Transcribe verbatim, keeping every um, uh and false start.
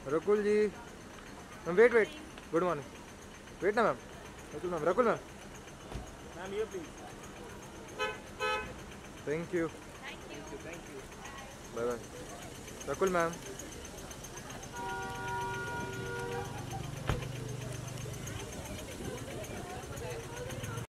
Rakul ji ma'am, wait wait, good morning, wait ना ma'am, Rakul ma'am, Rakul ma'am, ma'am ये please. Thank you, thank you thank you. Bye bye, Rakul ma'am.